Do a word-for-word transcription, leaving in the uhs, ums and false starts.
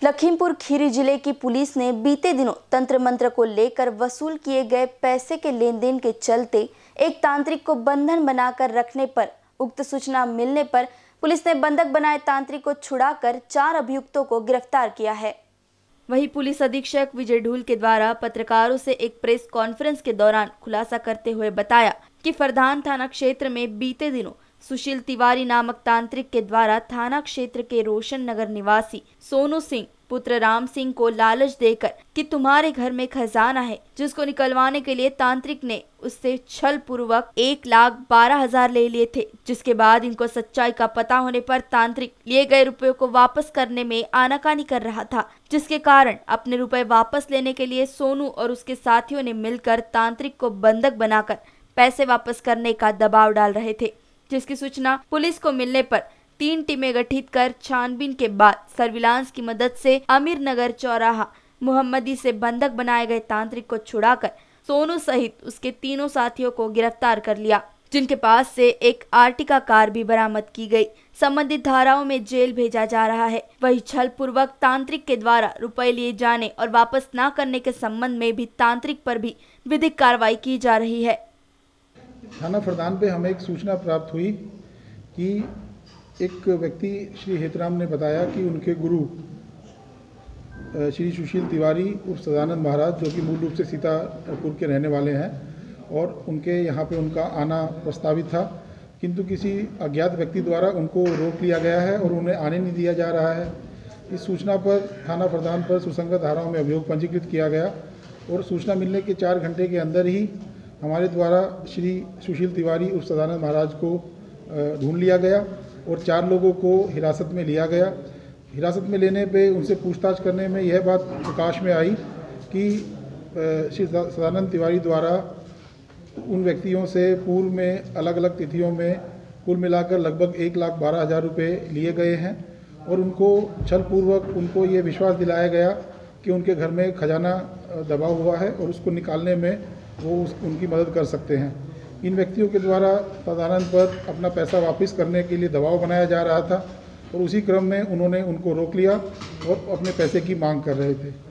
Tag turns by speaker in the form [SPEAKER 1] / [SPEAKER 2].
[SPEAKER 1] लखीमपुर खीरी जिले की पुलिस ने बीते दिनों तंत्र मंत्र को लेकर वसूल किए गए पैसे के लेन देन के चलते एक तांत्रिक को बंधन बनाकर रखने पर उक्त सूचना मिलने पर पुलिस ने बंधक बनाए तांत्रिक को छुड़ाकर चार अभियुक्तों को गिरफ्तार किया है। वहीं पुलिस अधीक्षक विजय ढूल के द्वारा पत्रकारों से एक प्रेस कॉन्फ्रेंस के दौरान खुलासा करते हुए बताया कि फरदान थाना क्षेत्र में बीते दिनों सुशील तिवारी नामक तांत्रिक के द्वारा थाना क्षेत्र के रोशन नगर निवासी सोनू सिंह पुत्र राम सिंह को लालच देकर कि तुम्हारे घर में खजाना है, जिसको निकलवाने के लिए तांत्रिक ने उससे छल पूर्वक एक लाख बारह हजार ले लिए थे। जिसके बाद इनको सच्चाई का पता होने पर तांत्रिक लिए गए रुपयों को वापस करने में आनाकानी कर रहा था, जिसके कारण अपने रुपए वापस लेने के लिए सोनू और उसके साथियों ने मिलकर तांत्रिक को बंधक बनाकर पैसे वापस करने का दबाव डाल रहे थे। जिसकी सूचना पुलिस को मिलने पर तीन टीमें गठित कर छानबीन के बाद सर्विलांस की मदद से अमीर नगर चौराहा मोहम्मदी से बंधक बनाए गए तांत्रिक को छुड़ाकर सोनू सहित उसके तीनों साथियों को गिरफ्तार कर लिया, जिनके पास से एक आर्टिका कार भी बरामद की गई। संबंधित धाराओं में जेल भेजा जा रहा है। वही छल पूर्वक तांत्रिक के द्वारा रुपए लिए जाने और वापस न करने के संबंध में भी तांत्रिक पर भी विधिक कार्रवाई की जा रही है।
[SPEAKER 2] थाना फरदान पे हमें एक सूचना प्राप्त हुई कि एक व्यक्ति श्री हेतराम ने बताया कि उनके गुरु श्री सुशील तिवारी उर्फ सदानंद महाराज, जो कि मूल रूप से सीतापुर के रहने वाले हैं, और उनके यहाँ पे उनका आना प्रस्तावित था, किंतु किसी अज्ञात व्यक्ति द्वारा उनको रोक लिया गया है और उन्हें आने नहीं दिया जा रहा है। इस सूचना पर थाना फरदान पर सुसंगत धाराओं में अभियोग पंजीकृत किया गया और सूचना मिलने के चार घंटे के अंदर ही हमारे द्वारा श्री सुशील तिवारी उर्फ सदानंद महाराज को ढूंढ लिया गया और चार लोगों को हिरासत में लिया गया। हिरासत में लेने पे उनसे पूछताछ करने में यह बात प्रकाश में आई कि श्री सदानंद तिवारी द्वारा उन व्यक्तियों से पूर्व में अलग अलग तिथियों में कुल मिलाकर लगभग एक लाख बारह हज़ार रुपये लिए गए हैं और उनको छलपूर्वक उनको ये विश्वास दिलाया गया कि उनके घर में खजाना दबा हुआ है और उसको निकालने में वो उस, उनकी मदद कर सकते हैं। इन व्यक्तियों के द्वारा सदानंद पर अपना पैसा वापस करने के लिए दबाव बनाया जा रहा था और उसी क्रम में उन्होंने उनको रोक लिया और अपने पैसे की मांग कर रहे थे।